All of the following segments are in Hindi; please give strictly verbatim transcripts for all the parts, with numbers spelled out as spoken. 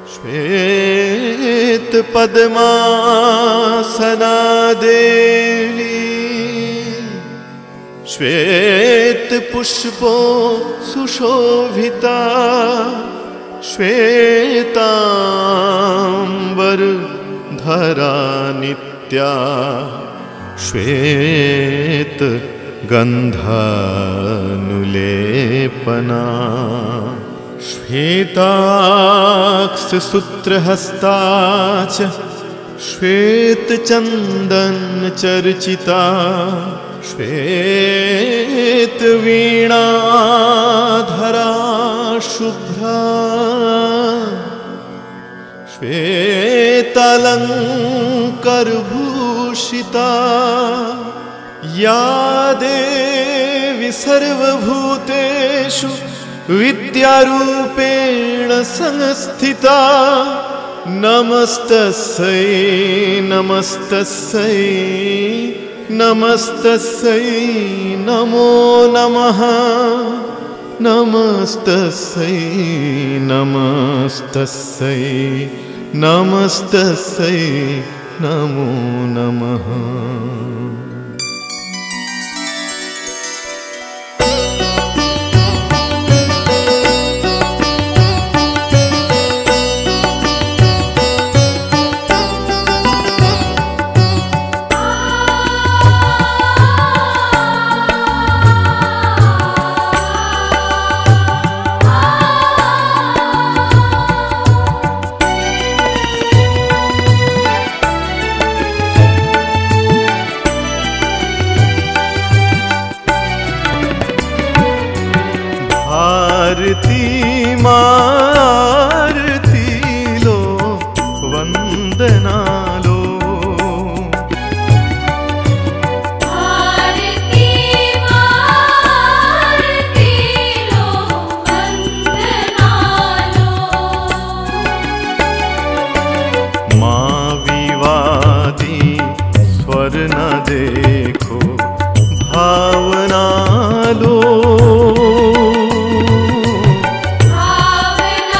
श्वेत पद्मासना देवी श्वेत पुष्पों सुशोभिता श्वेतांबर धरा नित्या श्वेत गंधानुलेपना श्वेताक्ष सूत्रहस्ता च श्वेत चंदन चर्चिता श्वेत वीणाधरा शुभ्रा श्वेतालंकार भूषिता या देवी सर्वभूतेषु विद्यारूपेण संस्थिता नमस्तस्यै नमस्तस्यै नमस्तस्यै नमो नमः नमस्तस्यै नमस्तस्यै नमस्तस्यै नमो नमः। आरती मारती लो वंदना लो आरती मारती लो वंदना लो माँ विवादी स्वर न देखो भावना लो भावना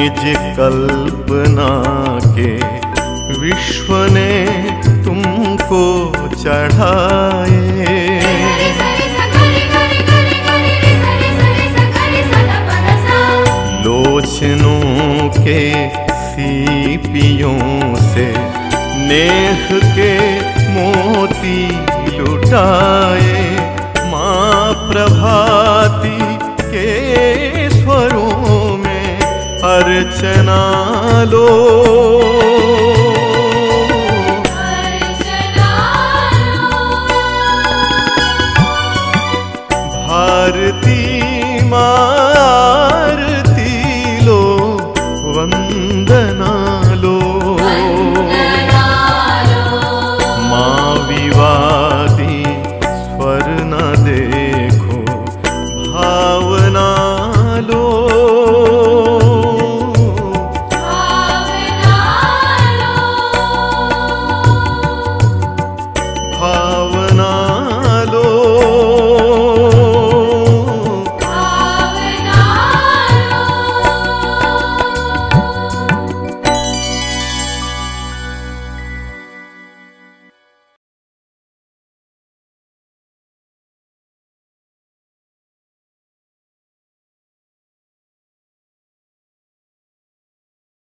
निज कल्पना के विश्व ने तुमको चढ़ाए। लोचनों के सीपियों से नेह के मोती लुटाए। माँ प्रभाती के स्वरों में अर्चना लो। भारती माँ आरती लो, वंदना लो। माँ विवादी स्वर न दे